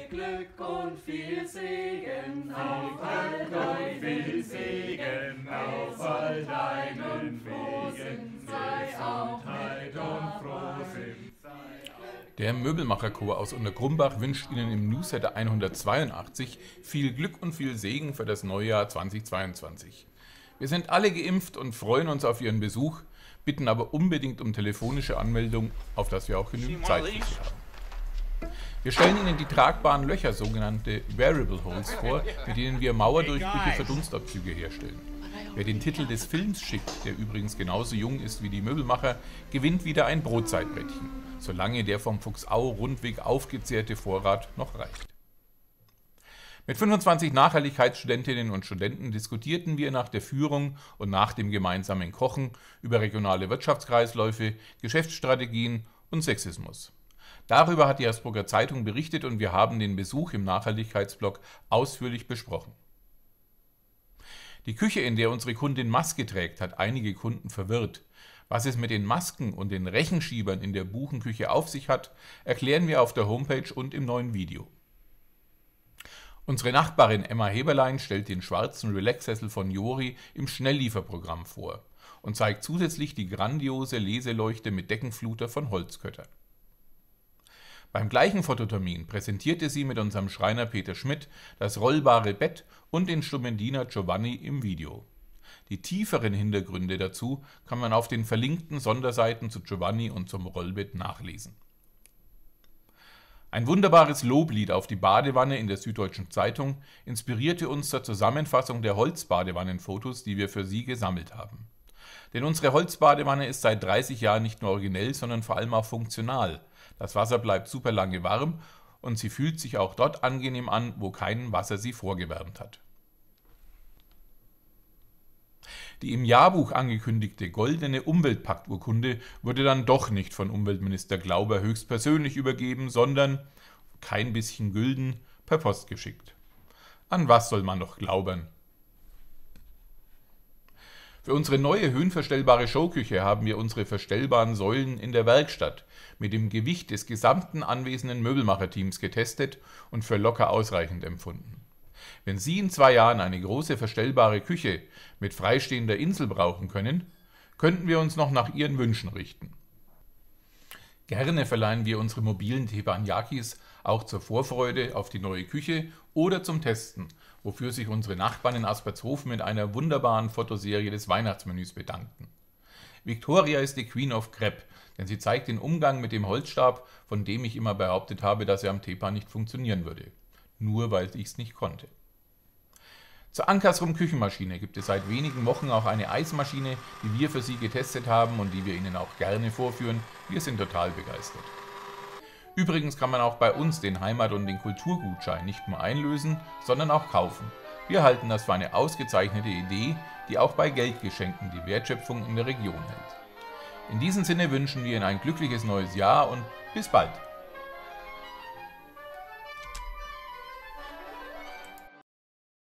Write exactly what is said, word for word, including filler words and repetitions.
Glück und viel Segen auf all deinen viel Segen auf all deinen Wegen, Gesundheit und Frohsinn. Der Möbelmacherchor aus Untergrumbach wünscht Ihnen im Newsletter hundertzweiundachtzig viel Glück und viel Segen für das neue Jahr zweitausendzweiundzwanzig. Wir sind alle geimpft und freuen uns auf Ihren Besuch, bitten aber unbedingt um telefonische Anmeldung, auf das wir auch genügend Zeit für Sie haben. Wir stellen Ihnen die tragbaren Löcher, sogenannte Variable Holes, vor, mit denen wir Mauerdurchbrüche für Dunstabzüge herstellen. Wer den Titel des Films schickt, der übrigens genauso jung ist wie die Möbelmacher, gewinnt wieder ein Brotzeitbrettchen, solange der vom Fuchsau-Rundweg aufgezehrte Vorrat noch reicht. Mit fünfundzwanzig Nachhaltigkeitsstudentinnen und Studenten diskutierten wir nach der Führung und nach dem gemeinsamen Kochen über regionale Wirtschaftskreisläufe, Geschäftsstrategien und Sexismus. Darüber hat die Hersbrucker Zeitung berichtet und wir haben den Besuch im Nachhaltigkeitsblog ausführlich besprochen. Die Küche, in der unsere Kundin Maske trägt, hat einige Kunden verwirrt. Was es mit den Masken und den Rechenschiebern in der Buchenküche auf sich hat, erklären wir auf der Homepage und im neuen Video. Unsere Nachbarin Emma Heberlein stellt den schwarzen Relax-Sessel von Jori im Schnelllieferprogramm vor und zeigt zusätzlich die grandiose Leseleuchte mit Deckenfluter von Holzkötter. Beim gleichen Fototermin präsentierte sie mit unserem Schreiner Peter Schmidt das rollbare Bett und den Stummendiener Giovanni im Video. Die tieferen Hintergründe dazu kann man auf den verlinkten Sonderseiten zu Giovanni und zum Rollbett nachlesen. Ein wunderbares Loblied auf die Badewanne in der Süddeutschen Zeitung inspirierte uns zur Zusammenfassung der Holzbadewannenfotos, die wir für Sie gesammelt haben. Denn unsere Holzbadewanne ist seit dreißig Jahren nicht nur originell, sondern vor allem auch funktional. Das Wasser bleibt super lange warm und sie fühlt sich auch dort angenehm an, wo kein Wasser sie vorgewärmt hat. Die im Jahrbuch angekündigte goldene Umweltpakturkunde wurde dann doch nicht von Umweltminister Glauber höchstpersönlich übergeben, sondern, kein bisschen Gülden, per Post geschickt. An was soll man noch glaubern? Für unsere neue höhenverstellbare Showküche haben wir unsere verstellbaren Säulen in der Werkstatt mit dem Gewicht des gesamten anwesenden Möbelmacherteams getestet und für locker ausreichend empfunden. Wenn Sie in zwei Jahren eine große verstellbare Küche mit freistehender Insel brauchen können, könnten wir uns noch nach Ihren Wünschen richten. Gerne verleihen wir unsere mobilen Teppanyakis auch zur Vorfreude auf die neue Küche oder zum Testen, wofür sich unsere Nachbarn in Aspertshofen mit einer wunderbaren Fotoserie des Weihnachtsmenüs bedankten. Victoria ist die Queen of Crepe, denn sie zeigt den Umgang mit dem Holzstab, von dem ich immer behauptet habe, dass er am Tepan nicht funktionieren würde. Nur weil ich es nicht konnte. Zur Ankersrum Küchenmaschine gibt es seit wenigen Wochen auch eine Eismaschine, die wir für Sie getestet haben und die wir Ihnen auch gerne vorführen. Wir sind total begeistert. Übrigens kann man auch bei uns den Heimat- und den Kulturgutschein nicht nur einlösen, sondern auch kaufen. Wir halten das für eine ausgezeichnete Idee, die auch bei Geldgeschenken die Wertschöpfung in der Region hält. In diesem Sinne wünschen wir Ihnen ein glückliches neues Jahr und bis bald!